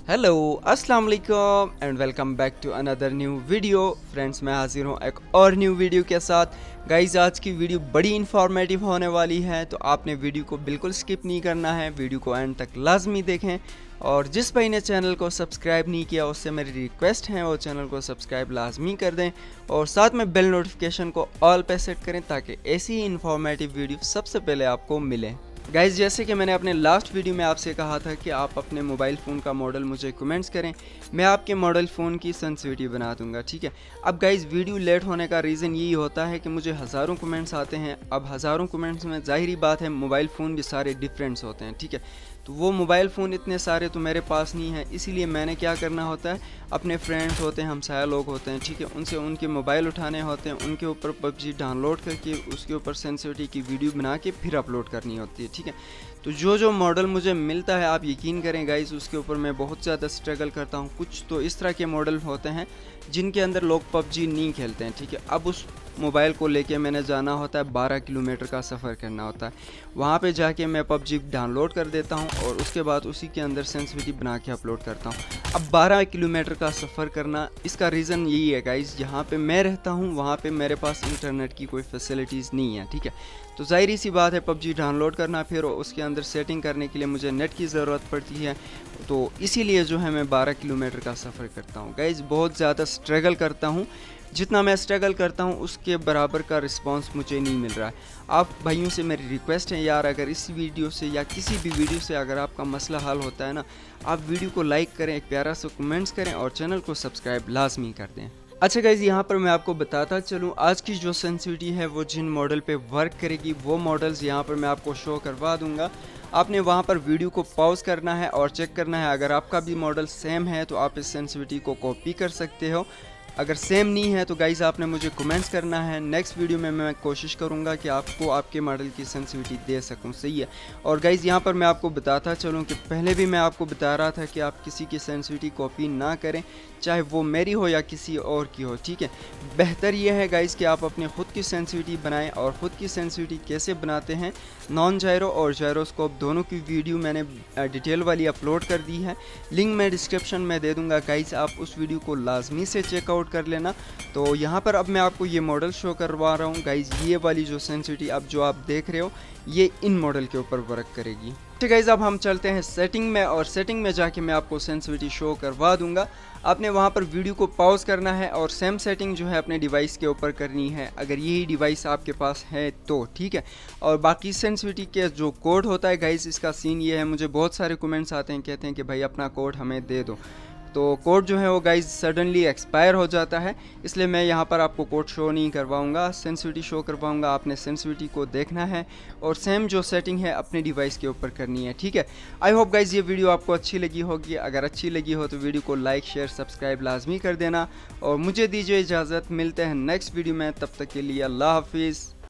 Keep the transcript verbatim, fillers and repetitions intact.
Hello अस्सलाम वालेकुम and welcome back to another new video. Friends, मैं हाजिर हूँ एक और न्यू वीडियो के साथ। गाइज, आज की वीडियो बड़ी इन्फॉर्मेटिव होने वाली है, तो आपने वीडियो को बिल्कुल स्किप नहीं करना है, वीडियो को एंड तक लाजमी देखें। और जिस भाई ने चैनल को सब्सक्राइब नहीं किया उससे मेरी रिक्वेस्ट है वो चैनल को सब्सक्राइब लाजमी कर दें और साथ में बेल नोटिफिकेशन को ऑल पे सेट करें ताकि ऐसी ही इन्फॉर्मेटिव वीडियो सबसे पहले आपको मिले। गाइज, जैसे कि मैंने अपने लास्ट वीडियो में आपसे कहा था कि आप अपने मोबाइल फ़ोन का मॉडल मुझे कमेंट्स करें, मैं आपके मॉडल फ़ोन की सेंसिटिविटी बना दूंगा, ठीक है। अब गाइज, वीडियो लेट होने का रीज़न यही होता है कि मुझे हज़ारों कमेंट्स आते हैं। अब हज़ारों कमेंट्स में ज़ाहिरी बात है मोबाइल फ़ोन भी सारे डिफरेंट्स होते हैं, ठीक है। तो वो मोबाइल फ़ोन इतने सारे तो मेरे पास नहीं है, इसीलिए मैंने क्या करना होता है, अपने फ्रेंड्स होते हैं, हमसाया लोग होते हैं, ठीक है, उनसे उनके मोबाइल उठाने होते हैं, उनके ऊपर पबजी डाउनलोड करके उसके ऊपर सेंसिटिविटी की वीडियो बना के फिर अपलोड करनी होती है, ठीक है। तो जो जो मॉडल मुझे मिलता है, आप यकीन करें गाइस, उसके ऊपर मैं बहुत ज़्यादा स्ट्रगल करता हूँ। कुछ तो इस तरह के मॉडल होते हैं जिनके अंदर लोग पबजी नहीं खेलते हैं, ठीक है। अब उस मोबाइल को लेके मैंने जाना होता है, बारह किलोमीटर का सफ़र करना होता है, वहाँ पे जाके मैं पबजी डाउनलोड कर देता हूँ और उसके बाद उसी के अंदर सेंसिटिविटी बना के अपलोड करता हूँ। अब बारह किलोमीटर का सफ़र करना, इसका रीज़न यही है गाइस, जहाँ पे मैं रहता हूँ वहाँ पे मेरे पास इंटरनेट की कोई फैसिलिटीज़ नहीं है, ठीक है। तो ज़ाहिर सी बात है, पबजी डाउनलोड करना फिर उसके अंदर सेटिंग करने के लिए मुझे नेट की ज़रूरत पड़ती है, तो इसीलिए जो है मैं बारह किलोमीटर का सफ़र करता हूँ। गाइस, बहुत ज़्यादा स्ट्रगल करता हूँ, जितना मैं स्ट्रगल करता हूँ उसके बराबर का रिस्पांस मुझे नहीं मिल रहा है। आप भाइयों से मेरी रिक्वेस्ट है यार, अगर इस वीडियो से या किसी भी वीडियो से अगर आपका मसला हल होता है ना, आप वीडियो को लाइक करें, एक प्यारा सा कमेंट्स करें और चैनल को सब्सक्राइब लाजमी कर दें। अच्छा गाइज, यहाँ पर मैं आपको बताता चलूँ आज की जो सेंसिटिविटी है वो जिन मॉडल पे वर्क करेगी वो मॉडल्स यहाँ पर मैं आपको शो करवा दूँगा। आपने वहाँ पर वीडियो को पॉज करना है और चेक करना है, अगर आपका भी मॉडल सेम है तो आप इस सेंसिटिविटी को कॉपी कर सकते हो। अगर सेम नहीं है तो गाइज़ आपने मुझे कमेंट्स करना है, नेक्स्ट वीडियो में मैं कोशिश करूंगा कि आपको आपके मॉडल की सेंसिटिविटी दे सकूं, सही है। और गाइज़, यहाँ पर मैं आपको बताता चलूं कि पहले भी मैं आपको बता रहा था कि आप किसी की सेंसिटिविटी कॉपी ना करें, चाहे वो मेरी हो या किसी और की हो, ठीक है। बेहतर यह है गाइज़ कि आप अपने ख़ुद की सेंसिटिविटी बनाएं। और ख़ुद की सेंसिटिविटी कैसे बनाते हैं, नॉन जायरो और जायरोस्कोप दोनों की वीडियो मैंने डिटेल वाली अपलोड कर दी है, लिंक मैं डिस्क्रिप्शन में दे दूँगा। गाइज़, आप उस वीडियो को लाजमी से चेकआउट कर लेना। तो यहाँ पर अब मैं आपको ये मॉडल शो करवा रहा हूँ गाइज, ये वाली जो सेंसिटिविटी अब जो आप देख रहे हो ये इन मॉडल के ऊपर वर्क करेगी। ठीक गाइज, अब हम चलते हैं सेटिंग में और सेटिंग में जाके मैं आपको सेंसिटिविटी शो करवा दूंगा। आपने वहाँ पर वीडियो को पॉज करना है और सेम सेटिंग जो है अपने डिवाइस के ऊपर करनी है, अगर यही डिवाइस आपके पास है तो, ठीक है। और बाकी सेंसिटिविटी के जो कोड होता है गाइज, इसका सीन ये है, मुझे बहुत सारे कमेंट्स आते हैं, कहते हैं कि भाई अपना कोड हमें दे दो, तो कोड जो है वो गाइज सडनली एक्सपायर हो जाता है, इसलिए मैं यहाँ पर आपको कोड शो नहीं करवाऊँगा, सेंसिटिविटी शो करवाऊँगा। आपने सेंसिटिविटी को देखना है और सेम जो सेटिंग है अपने डिवाइस के ऊपर करनी है, ठीक है। आई होप गाइज ये वीडियो आपको अच्छी लगी होगी, अगर अच्छी लगी हो तो वीडियो को लाइक शेयर सब्सक्राइब लाजमी कर देना और मुझे दीजिए इजाज़त, मिलते हैं नेक्स्ट वीडियो में, तब तक के लिए अल्लाह हाफिज़।